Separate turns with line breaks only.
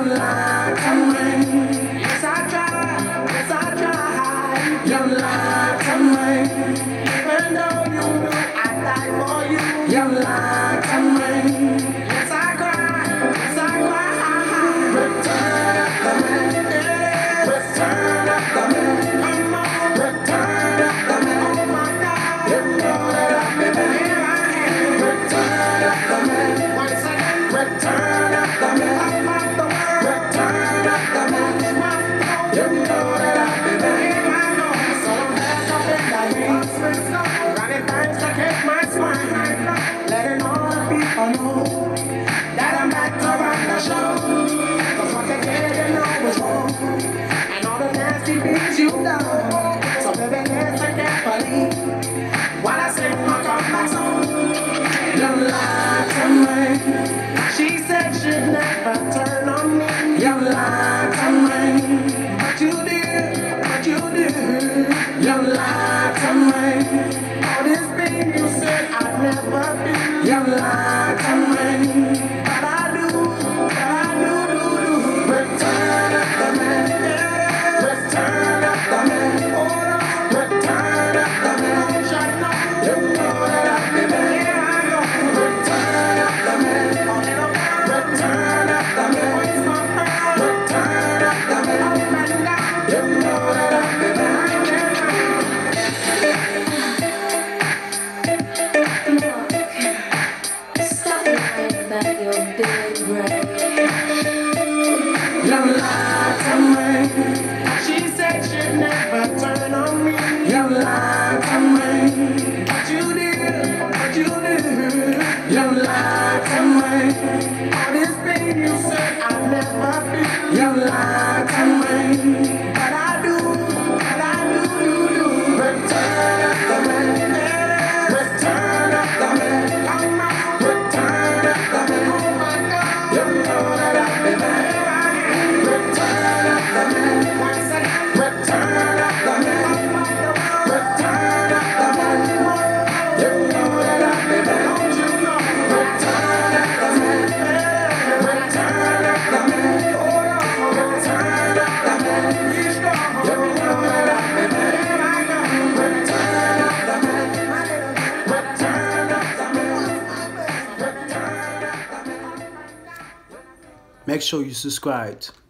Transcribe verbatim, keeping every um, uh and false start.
light and rain. Yes, I tried, yes, I tried. Your light and rain. Even though you know I died for you. Your light and rain. Yes, I cried, yes, I cried. Return of the man, yeah. Return of the man. Come on, return of the man. Oh my God, you know that I've been here. I am. Return of the man. Once again, return of the man. I'm out the world. Return of the man. You know that I've been here. I know. So I'm back up in that ring. Running thanks to keep my smile. Letting all the people know that I'm back to run the show. Cause what they didn't know was wrong. And all the nasty things you've done. So baby, listen carefully while I sing my comeback song. Your light and rain. She said she'd never turn on me. Your light and rain. But you did, but you did. Your light and rain. All this pain you said I'd never be. Your light and rain. But I do, but I do, do, do. Return of the man. Yeah. Return of the man. Hold on. Return of the man. Shine on. You know that I've been there. Here I go. Return of the man. All in a world. Return of the man. Where's my pearl? Return of the man. Up and down. You know that I've been there.
Stop lying about your big brain.
Your light and rain. She said she'd never turn on me. Your light and rain. But you did, but you did. Your light and rain. All this pain you said I'd never be. Your light and rain. But I do, but I do, do, do. Return of the man. Yeah. Return of the man. Come on. Return of the man. Oh my God. You know that I've been there. Return of the man. Once again. Return of the man. Return of the man. You know that I've been there. Don't you know? Return of the man. Return of the man. Hold on. Return of the man. He's gone. You know that I've been there. Here I go. Return of the man. Return of the man. Return of the man.
Make sure you subscribed.